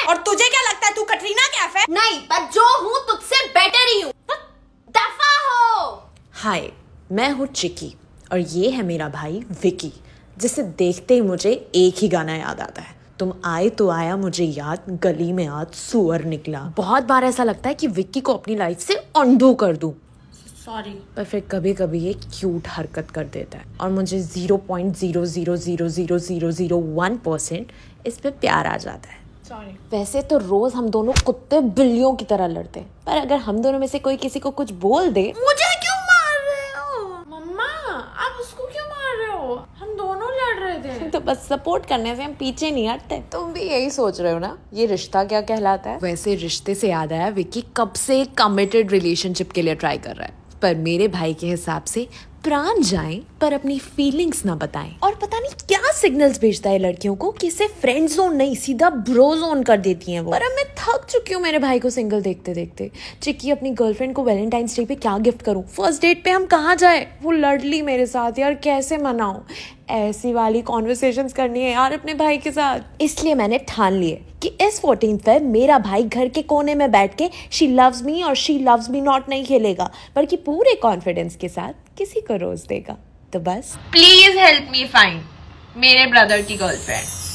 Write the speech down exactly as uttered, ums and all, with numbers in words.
है। और तुझे क्या लगता है तू कटरीना कैफ है? नहीं, पर जो हूँ तुझसे बेटर ही हूँ। दफा हो। हाय, मैं हूँ चिकी और ये है मेरा भाई विकी, जिसे देखते ही मुझे एक ही गाना याद आता है, तुम आए तो आया मुझे याद, गली में आज सुअर निकला। बहुत बार ऐसा लगता है कि विक्की को अपनी लाइफ से अनडू कर दूं, सॉरी, पर फिर कभी कभी ये क्यूट हरकत कर देता है और मुझे zero point zero zero zero zero zero zero one percent इस पे प्यार आ जाता है। सॉरी। वैसे तो रोज हम दोनों कुत्ते बिल्लियों की तरह लड़ते हैं, पर अगर हम दोनों में से कोई किसी को कुछ बोल दे, मुझे क्यों मार रहे हो मम्मा? आप उसको क्यों मार रहे हो? हम दोनों लड़ रहे थे। तो बस सपोर्ट करने से हम पीछे नहीं हटते। तुम भी यही सोच रहे हो ना, ये रिश्ता क्या कहलाता है? वैसे रिश्ते से याद आया, विक्की कब से कमिटेड रिलेशनशिप के लिए ट्राई कर रहा है, पर मेरे भाई के हिसाब से प्राण जाएं पर अपनी फीलिंग्स ना बताएं। और पता नहीं क्या सिग्नल्स भेजता है लड़कियों को कि इसे फ्रेंड जोन नहीं सीधा ब्रो जोन कर देती हैं वो। पर अब मैं थक चुकी हूँ मेरे भाई को सिंगल देखते देखते। चिक्की, अपनी गर्लफ्रेंड को वैलेंटाइंस डे पे क्या गिफ्ट करूँ? फर्स्ट डेट पे हम कहाँ जाए? वो लड़ ली मेरे साथ यार, कैसे मनाऊं? ऐसी वाली कॉन्वर्सेशंस करनी है यार अपने भाई के साथ। इसलिए मैंने ठान लिए कि इस फोर्टीन फेब मेरा भाई घर के कोने में बैठ के शी लव्स मी और शी लव्स मी नॉट नहीं खेलेगा, बल्कि पूरे कॉन्फिडेंस के साथ किसी को रोज देगा। तो बस प्लीज हेल्प मी फाइंड मेरे ब्रदर की गर्लफ्रेंड।